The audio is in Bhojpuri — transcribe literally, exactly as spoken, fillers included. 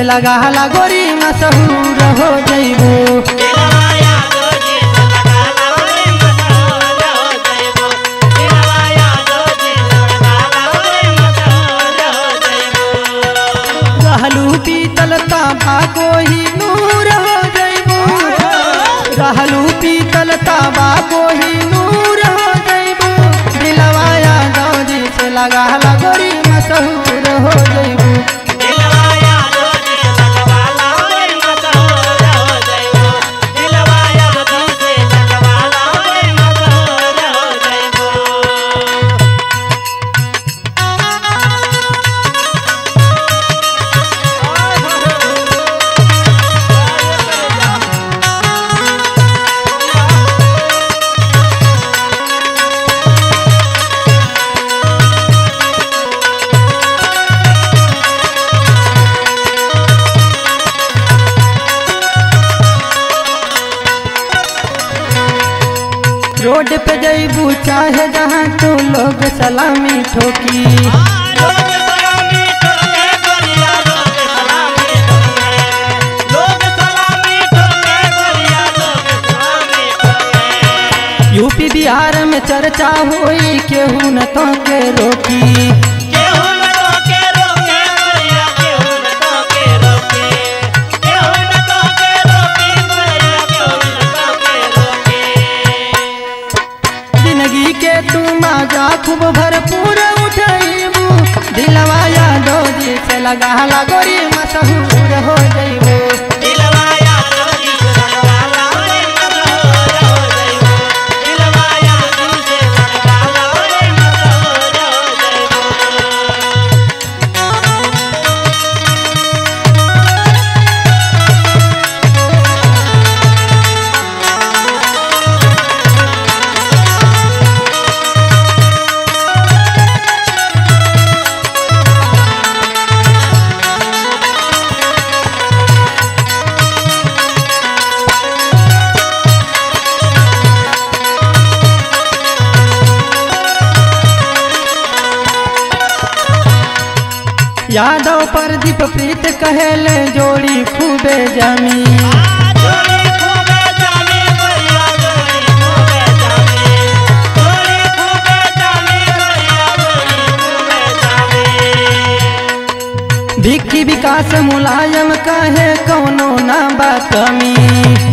लगा ला गोरी मशहूर हो जइबू। रहलू पीतल तांबा कोही नूर हो जइबू, रहलू पीतल तांबा कोही नूर हो जइबू। दिलवा यादव जी से लगा ला गोरी मशहूर हो जइबू। रोड पे जइबू चाहे जहाँ तू लोग सलामी ठोकी, यूपी बिहार में चर्चा होई केहू न तो के रोकी। जिंदगी के तू मजा खूब भरपूर उठैबू। दिलवा यादव जी से लगा ला गोरी मशहूर हो जइबू। यादव प्रदीप प्रीत कहेले जोड़ी खूबे जमी। विक्की विकास मुलायम कहे कौनो ना बात कमी।